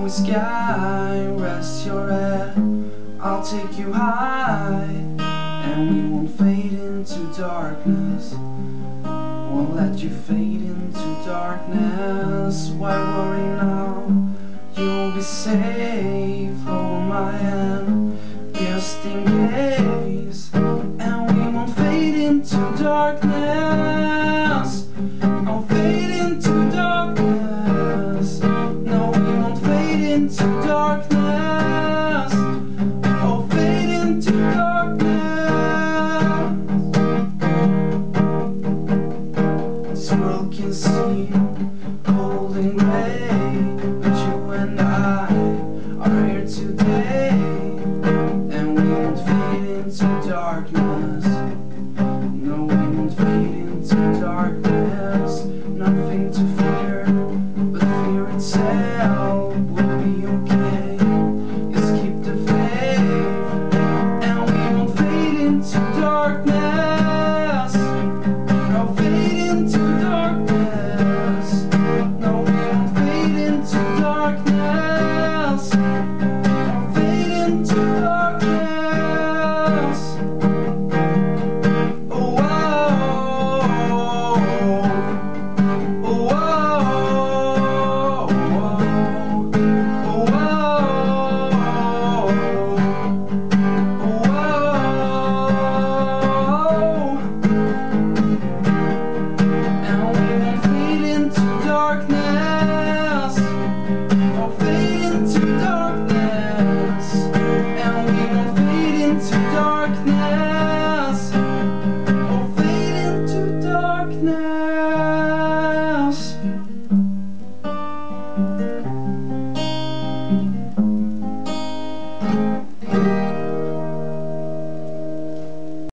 snowy sky, rest your head, I'll take you high, and we won't fade into darkness, won't let you fade into darkness. Why worry now, you'll be safe, hold my hand, just in case, and we won't fade into darkness, I'll fade into darkness, no, we won't fade into darkness, I'll fade into darkness. This world can seem cold and gray, but you and I are here today, and we won't fade into darkness, no, we won't fade into darkness.